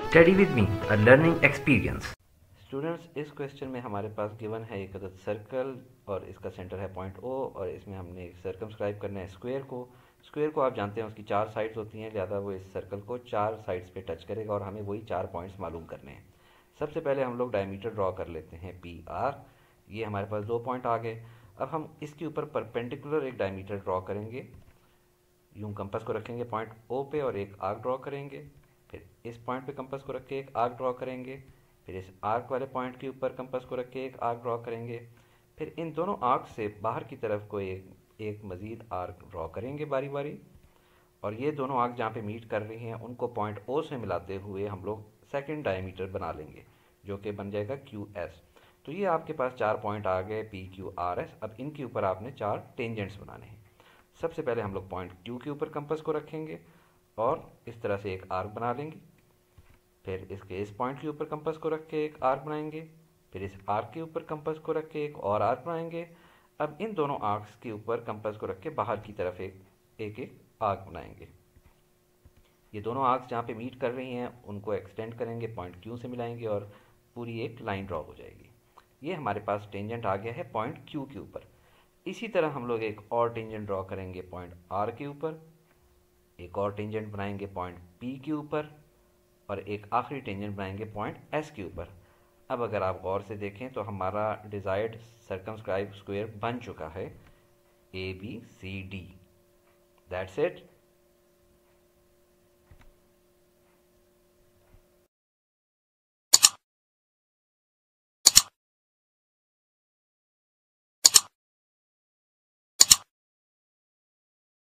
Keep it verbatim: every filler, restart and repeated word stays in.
Study with me, a learning experience. Students, इस question में हमारे पास गिवन है एक अदद सर्कल और इसका सेंटर है पॉइंट ओ और इसमें हमने सर्कमस्क्राइब करना है स्क्वायर को। स्क्वायर को आप जानते हैं उसकी चार साइड्स होती हैं, लिहाजा वो इस सर्कल को चार साइड्स पे टच करेगा और हमें वही चार पॉइंट्स मालूम करने हैं। सबसे पहले हम लोग डायमीटर ड्रॉ कर लेते हैं पी आर। ये हमारे पास दो पॉइंट आ गए। अब हम इसके ऊपर परपेंडिकुलर एक डायमीटर ड्रॉ करेंगे। यूं कंपास को रखेंगे पॉइंट ओ पे और एक आर्क ड्रॉ करेंगे। फिर इस पॉइंट पे कंपास को रख के एक आर्क ड्रॉ करेंगे। फिर इस आर्क वाले पॉइंट के ऊपर कंपास को रख के एक आर्क ड्रॉ करेंगे। फिर इन दोनों आर्क से बाहर की तरफ को एक एक मज़ीद आर्क ड्रॉ करेंगे बारी बारी। और ये दोनों आर्क जहाँ पे मीट कर रही हैं उनको पॉइंट ओ से मिलाते हुए हम लोग सेकेंड डायमीटर बना लेंगे, जो कि बन जाएगा क्यू एस। तो ये आपके पास चार पॉइंट आ गए पी क्यू आर एस। अब इनके ऊपर आपने चार टेंजेंट्स बनाने हैं। सबसे पहले हम लोग पॉइंट क्यू के ऊपर कंपास को रखेंगे और इस तरह से एक आर्क बना लेंगे। फिर इसके इस पॉइंट के ऊपर कंपास को रख के एक आर्क बनाएंगे। फिर इस आर्क के ऊपर कंपास को रख के एक और आर्क बनाएंगे। अब इन दोनों आर्क्स के ऊपर कंपास को रख के बाहर की तरफ एक एक एक आर्क बनाएंगे। ये दोनों आर्क्स जहाँ पे मीट कर रही हैं उनको एक्सटेंड करेंगे, पॉइंट क्यू से मिलाएंगे और पूरी एक लाइन ड्रॉ हो जाएगी। ये हमारे पास टेंजेंट आ गया है पॉइंट क्यू के ऊपर। इसी तरह हम लोग एक और टेंजेंट ड्रॉ करेंगे पॉइंट आर के ऊपर, एक और टेंजेंट बनाएंगे पॉइंट पी के ऊपर और एक आखिरी टेंजेंट बनाएंगे पॉइंट एस के ऊपर। अब अगर आप गौर से देखें तो हमारा डिज़ायर्ड सर्कमस्क्राइब स्क्वायर बन चुका है A B C D. That's it.